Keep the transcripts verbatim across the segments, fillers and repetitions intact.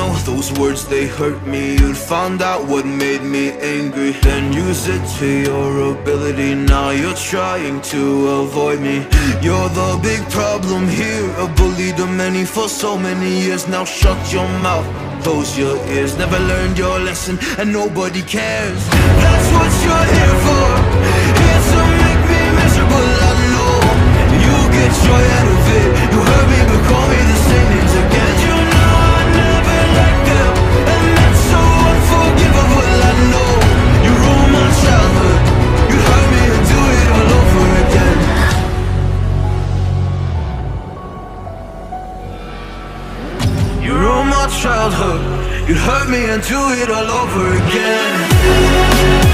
now, those words they hurt me. You'd found out what made me angry, then use it to your ability. Now you're trying to avoid me. You're the big problem here, a bully to many for so many years. Now shut your mouth, close your ears. Never learned your lesson and nobody cares. That's what you're here for, here to make me miserable. I know you get joy out of it. You hurt me but call me the same names again. You know I never liked them, and that's so unforgivable. I know you ruined my childhood. You hurt me and do it all over again. You ruined my childhood. You hurt me and do it all over again.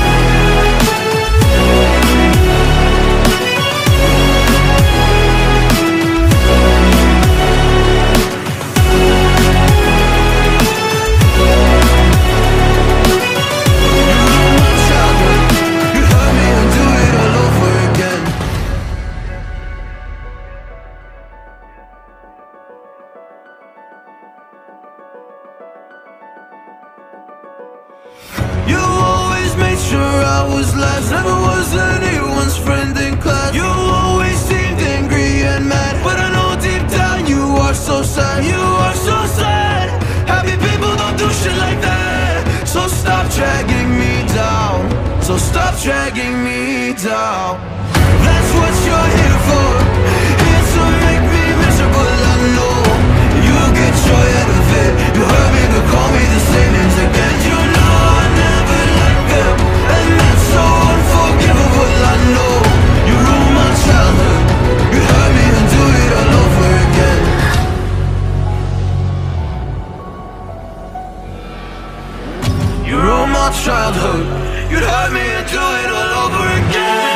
You always made sure I was last, never was anyone's friend in class. You always seemed angry and mad, but I know deep down you are so sad. You are so sad. Happy people don't do shit like that. So stop dragging me down, so stop dragging me down. That's what you're here for, here to make me miserable. I know you get joy out of it. You hurt me but call me the same names again. You know I never liked them, and that's so unforgivable. I know you ruined my childhood. You hurt me and do it all over again. You ruined my childhood. You'd hurt me and do it all over again.